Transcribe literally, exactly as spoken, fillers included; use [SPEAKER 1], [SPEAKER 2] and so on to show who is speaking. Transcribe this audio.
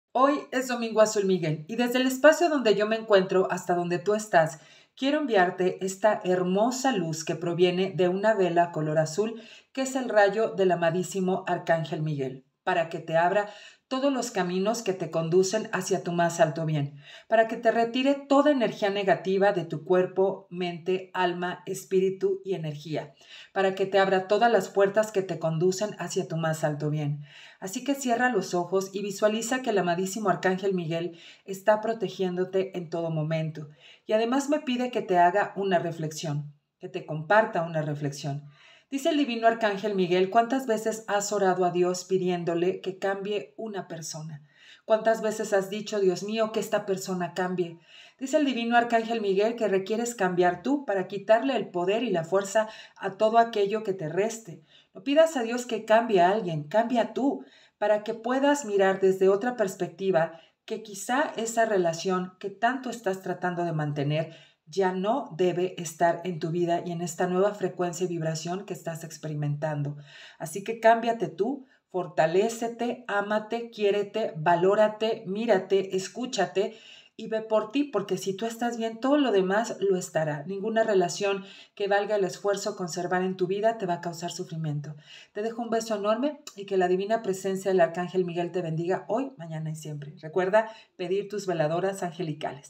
[SPEAKER 1] Hoy es Domingo Azul Miguel y desde el espacio donde yo me encuentro hasta donde tú estás, quiero enviarte esta hermosa luz que proviene de una vela color azul, que es el rayo del amadísimo Arcángel Miguel, para que te abra todos los caminos que te conducen hacia tu más alto bien, para que te retire toda energía negativa de tu cuerpo, mente, alma, espíritu y energía, para que te abra todas las puertas que te conducen hacia tu más alto bien. Así que cierra los ojos y visualiza que el amadísimo Arcángel Miguel está protegiéndote en todo momento. Y además me pide que te haga una reflexión, que te comparta una reflexión. Dice el divino Arcángel Miguel, ¿cuántas veces has orado a Dios pidiéndole que cambie una persona? ¿Cuántas veces has dicho, Dios mío, que esta persona cambie? Dice el divino Arcángel Miguel que requieres cambiar tú para quitarle el poder y la fuerza a todo aquello que te reste. No pidas a Dios que cambie a alguien, cambia tú, para que puedas mirar desde otra perspectiva que quizá esa relación que tanto estás tratando de mantener ya no debe estar en tu vida y en esta nueva frecuencia y vibración que estás experimentando. Así que cámbiate tú, fortalécete, ámate, quiérete, valórate, mírate, escúchate y ve por ti, porque si tú estás bien, todo lo demás lo estará. Ninguna relación que valga el esfuerzo conservar en tu vida te va a causar sufrimiento. Te dejo un beso enorme y que la divina presencia del Arcángel Miguel te bendiga hoy, mañana y siempre. Recuerda pedir tus veladoras angelicales.